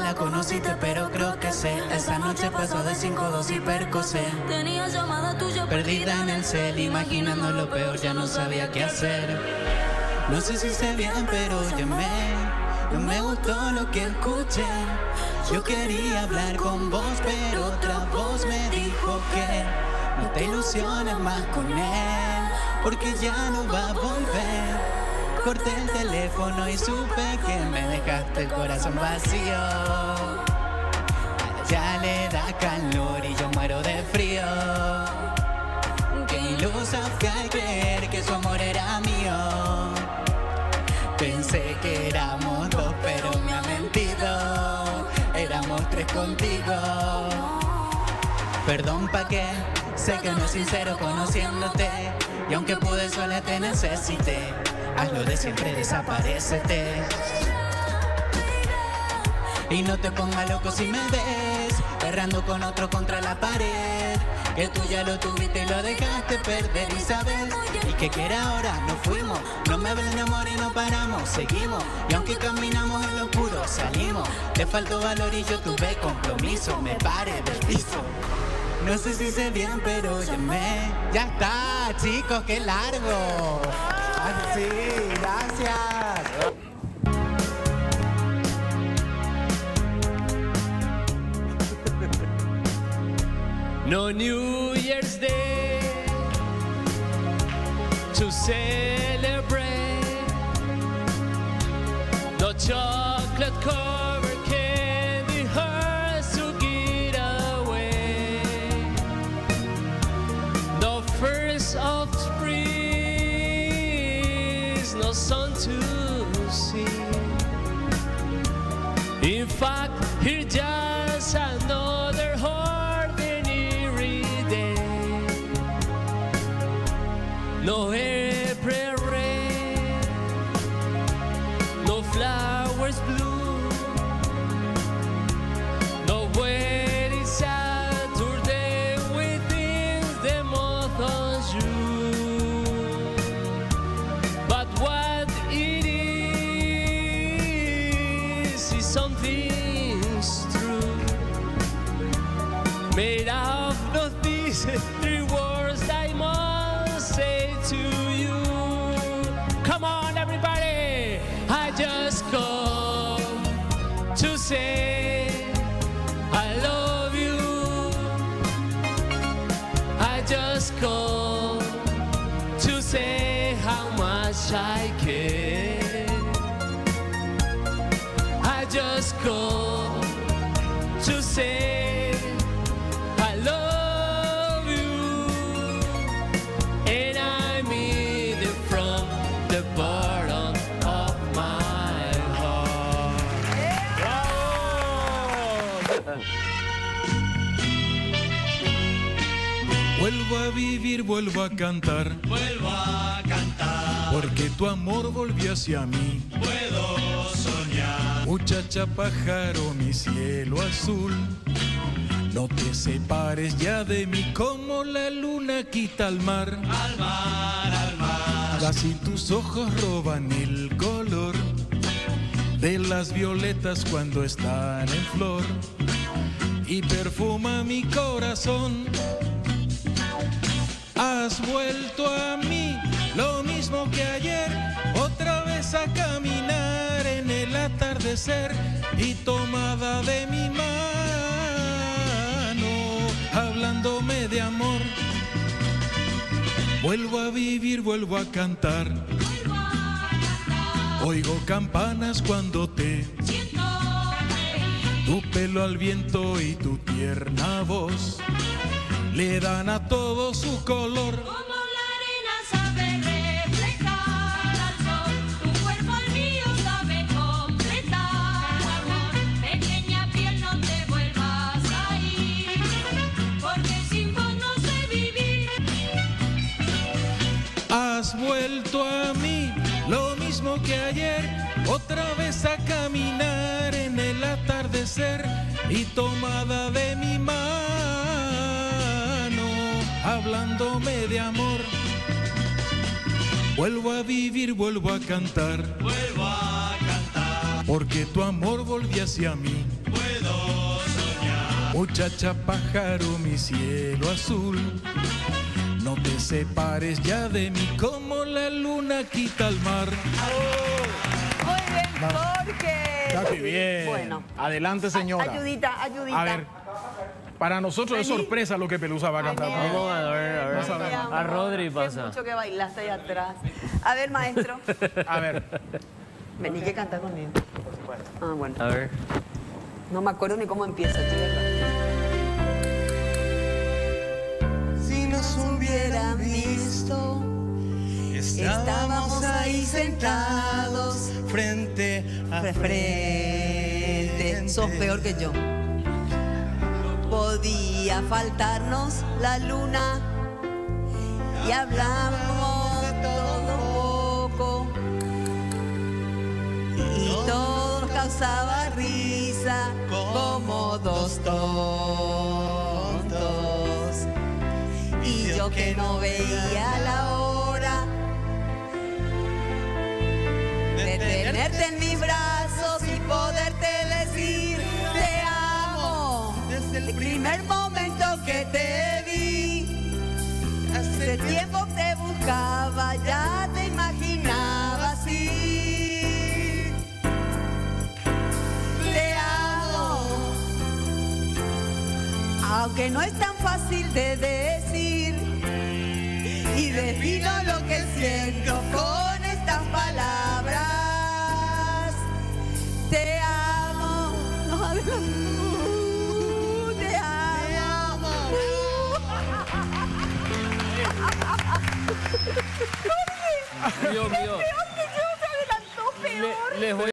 la conociste, pero creo que sé. Esa noche pasó de 5-2 y percocé. Tenía llamada tuya Perdida en el cel, imaginando lo peor, ya no sabía qué hacer. No sé si sé bien, pero llamé. No me gustó lo que escuché. Yo quería hablar con vos, pero otra voz me dijo que no te ilusiones más con él, porque ya no va a volver. Corté el teléfono y supe que me dejaste el corazón vacío. Ya le da calor y yo muero de frío. Qué ilusa fue al creer que su amor era mío. Pensé que éramos dos, pero me ha mentido. Éramos tres contigo. Perdón pa' qué, sé que no es sincero conociéndote. Y aunque pude sola te necesité. Hazlo de siempre, desaparécete. Y no te pongas loco si me ves errando con otro contra la pared. Que tú ya lo tuviste y lo dejaste perder y sabes. Y que quiere ahora, nos fuimos. No me hablen de amor y no paramos, seguimos. Y aunque caminamos en lo oscuro, salimos. Te faltó valor y yo tuve compromiso. Me paré del piso. No sé si sé bien, pero llamé. Ya está, chicos, qué largo. Sí, gracias. No New Year's Day to celebrate. No chocolate covered candy hearts to get away. No first of spring, no sun to see. In fact, here's just another ordinary day. No April rain, no flowers bloom, no wedding Saturday within the month of June. But what it is something's true. Made of these three words I must say to you. Come on, everybody! I just come to say I love you. I just come to say how much I care. I just come to say I love you, and I mean it from the bottom of my heart. ¡Bravo! Vuelvo a vivir, vuelvo a cantar. Vuelvo a cantar. Porque tu amor volvió hacia mí. Puedo soñar. Muchacha pájaro, mi cielo azul. No te separes ya de mí como la luna quita al mar. Al mar, al mar. Casi tus ojos roban el color de las violetas cuando están en flor y perfuma mi corazón. Has vuelto a mí, lo mismo que ayer, otra vez a caminar en el atardecer y tomada de mi mano, hablándome de amor. Vuelvo a vivir, vuelvo a cantar. Oigo campanas cuando te siento. Tu pelo al viento y tu tierna voz le dan a todo su color. como la arena sabe reflejar al sol. Tu cuerpo al mío sabe completar, amor. Pequeña piel, no te vuelvas a ir, porque sin vos no sé vivir. Has vuelto a mí, lo mismo que ayer, otra vez a caminar en el atardecer y tomada de mi mano, hablándome de amor. Vuelvo a vivir, vuelvo a cantar. Vuelvo a cantar. Porque tu amor volvió hacia mí. Muchacha pájaro, mi cielo azul, no te separes ya de mí como la luna quita al mar. Muy bien, Jorge. Casi bien. Bueno. Adelante, señora. Ayudita, ayudita. A ver, para nosotros es Vení. sorpresa lo que Pelusa va a cantar. Vení. Vamos a ver. Vamos a ver. A Rodri Qué pasa. mucho que bailaste ahí atrás. A ver, maestro. A ver, Vení que canta conmigo. Ah, bueno. A ver. No me acuerdo ni cómo empieza, ¿sí, verdad? Si nos hubieran visto, estábamos ahí sentados frente a Frente. Sos peor que yo. Podía faltarnos la luna y hablamos todo poco. Y todo nos causaba risa como dos tontos. Y yo que no veía la hora de tenerte en mis brazos y poderte decir te amo. Desde el primer momento que te vi, hace tiempo te buscaba, ya te imaginaba así. Te amo, aunque no es tan fácil de decir, y defino lo que siento con estas palabras. Te amo. No, te amo. Dios mío. Peor que yo, se adelantó peor. Les voy